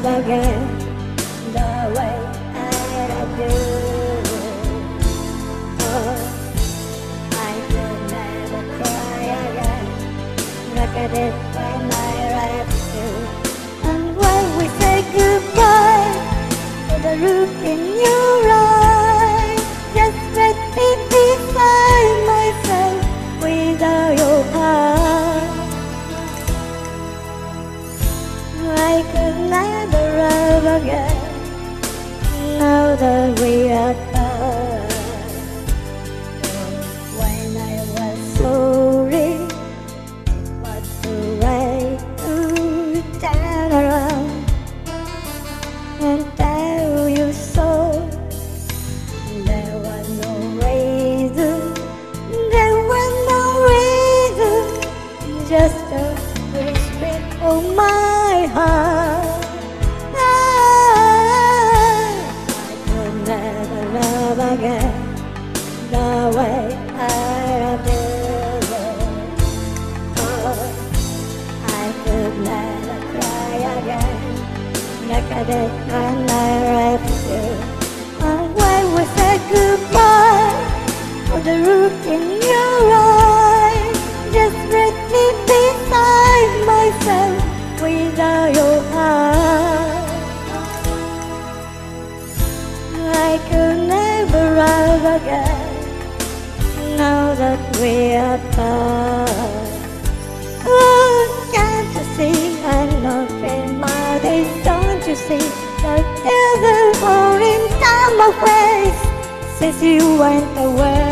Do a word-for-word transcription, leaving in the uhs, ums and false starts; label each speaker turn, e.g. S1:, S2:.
S1: love again the way I do. Oh, I could never cry again like I did when I left you. And when we say goodbye, with a look in your eyes, just let me beside myself without your heart. I could never love again now that we are apart. When I was sorry, it was too late to turn around and tell you so. There was no reason, there was no reason, just a whisper of my heart. I could never love again the way I did. Oh, I could never cry again like I did when I left you. And when we said goodbye, for the look in your eyes, just let me beside myself without your heart. I could never love again now that we are apart. Oh, can't you see I'm not in my days? Don't you see the tears are falling down my face since you went away?